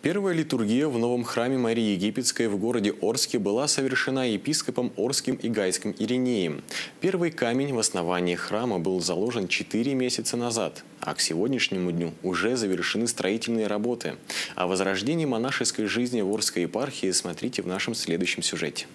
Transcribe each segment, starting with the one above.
Первая литургия в новом храме Марии Египетской в городе Орске была совершена епископом Орским и Гайским Иринеем. Первый камень в основании храма был заложен 4 месяца назад, а к сегодняшнему дню уже завершены строительные работы. О возрождении монашеской жизни в Орской епархии смотрите в нашем следующем сюжете.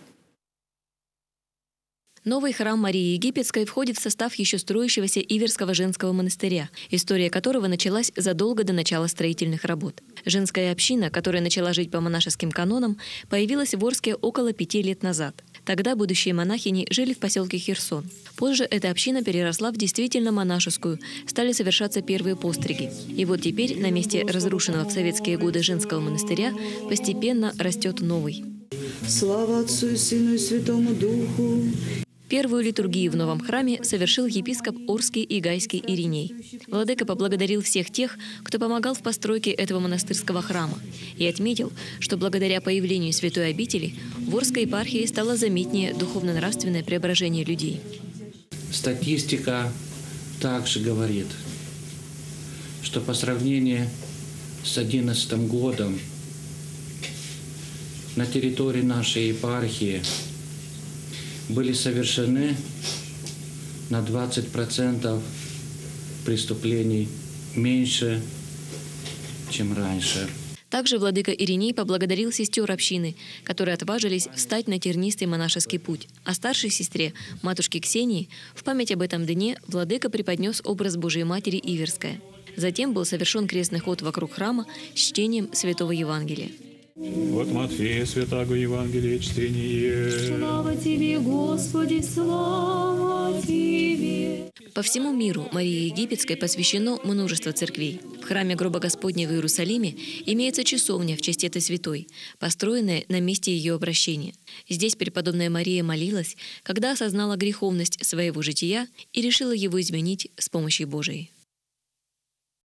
Новый храм Марии Египетской входит в состав еще строящегося Иверского женского монастыря, история которого началась задолго до начала строительных работ. Женская община, которая начала жить по монашеским канонам, появилась в Орске около 5 лет назад. Тогда будущие монахини жили в поселке Херсон. Позже эта община переросла в действительно монашескую, стали совершаться первые постриги. И вот теперь на месте разрушенного в советские годы женского монастыря постепенно растет новый. Слава Отцу и Сыну и Святому Духу. Первую литургию в новом храме совершил епископ Орский и Гайский Ириней. Владыка поблагодарил всех тех, кто помогал в постройке этого монастырского храма, и отметил, что благодаря появлению святой обители в Орской епархии стало заметнее духовно-нравственное преображение людей. Статистика также говорит, что по сравнению с 2011 годом на территории нашей епархии были совершены на 20% преступлений меньше, чем раньше. Также владыка Ириней поблагодарил сестер общины, которые отважились встать на тернистый монашеский путь. А старшей сестре, матушке Ксении, в память об этом дне владыка преподнес образ Божией Матери Иверская. Затем был совершен крестный ход вокруг храма с чтением Святого Евангелия. От Матфея Святаго Евангелия чтение. Слава Тебе, Господи, слава Тебе. По всему миру Марии Египетской посвящено множество церквей. В храме Гроба Господня в Иерусалиме имеется часовня в честь этой святой, построенная на месте ее обращения. Здесь преподобная Мария молилась, когда осознала греховность своего жития и решила его изменить с помощью Божией.